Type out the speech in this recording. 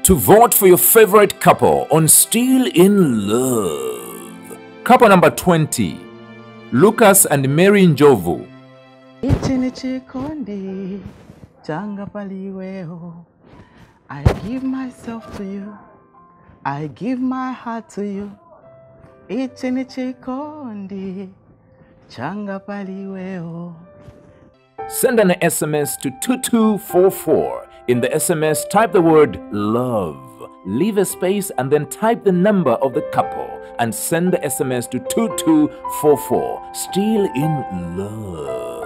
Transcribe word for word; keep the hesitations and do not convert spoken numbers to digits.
to vote for your favorite couple on Still in Love. Couple number twenty, Lucas and Mary Njovu. I give myself to you. I give my heart to you. Send an S M S to two two four four. In the S M S, type the word love. Leave a space and then type the number of the couple and send the S M S to two two four four. Still in Love.